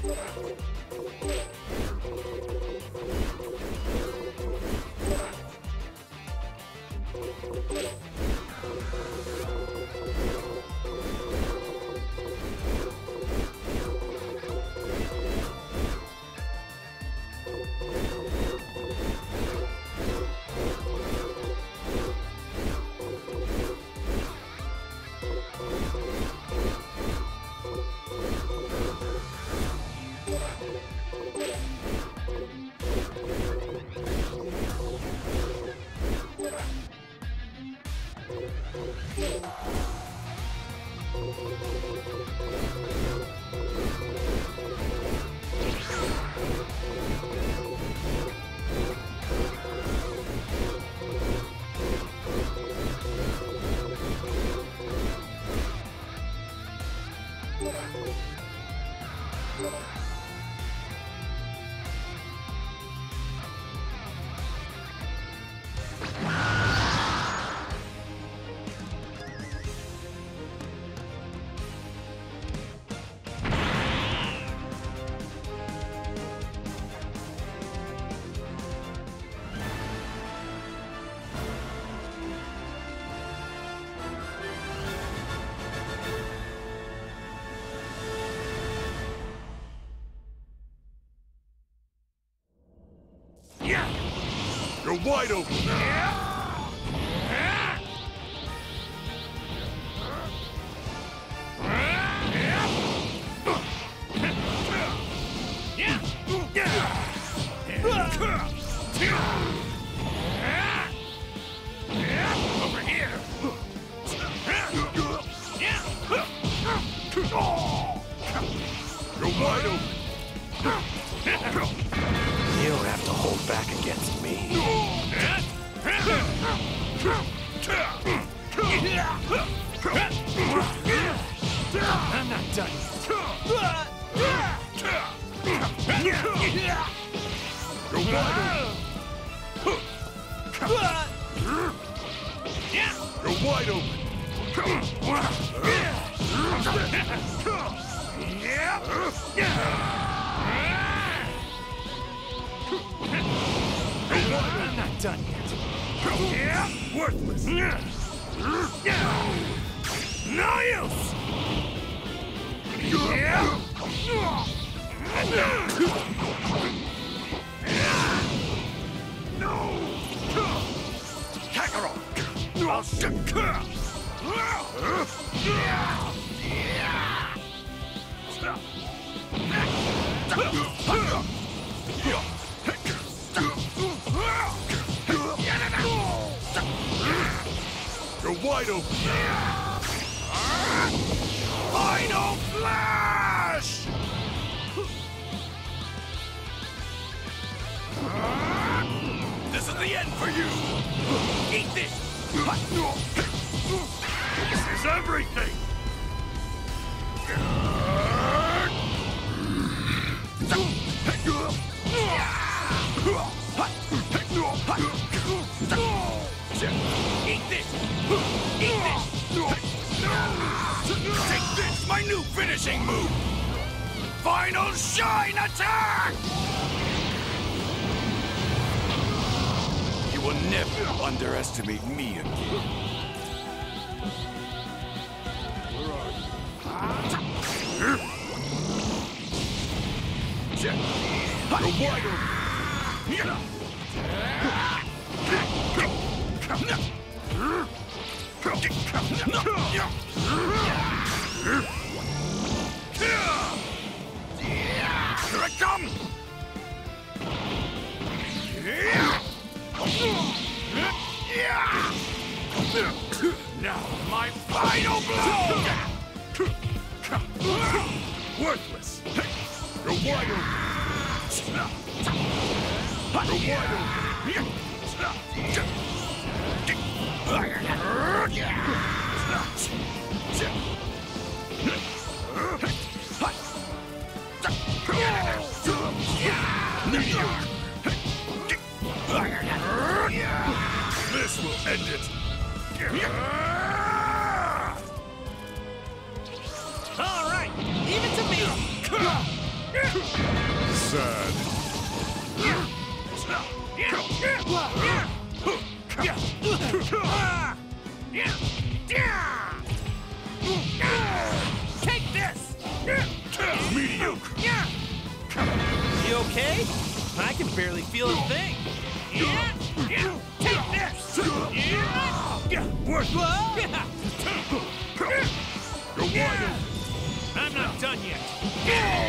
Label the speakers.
Speaker 1: You're wide open.
Speaker 2: Over here.
Speaker 1: You're wide open.
Speaker 2: You don't have to hold back against me. I'm not done.
Speaker 1: You're wide open. You're wide open.
Speaker 2: I'm not done yet.
Speaker 1: Worthless.
Speaker 2: No use!
Speaker 1: No!
Speaker 2: Kakarot!
Speaker 1: I'll You're wide open.
Speaker 2: Final Flash! This is the end for you! Eat this!
Speaker 1: This is everything.
Speaker 2: Eat this! Eat this! Take this, my new finishing move! Final Shine Attack! You will never underestimate me again.
Speaker 1: You're wide open.
Speaker 2: Here I come! Now, my final blow!
Speaker 1: Worthless. You're wide open. You're wide open. This will end it.
Speaker 3: All right, leave it to me.
Speaker 1: Sad.
Speaker 2: Take this!
Speaker 1: Mediocre.
Speaker 3: You okay? I can barely feel a thing.
Speaker 2: Take this!
Speaker 1: Worthless. You're wide open.
Speaker 3: I'm not done yet.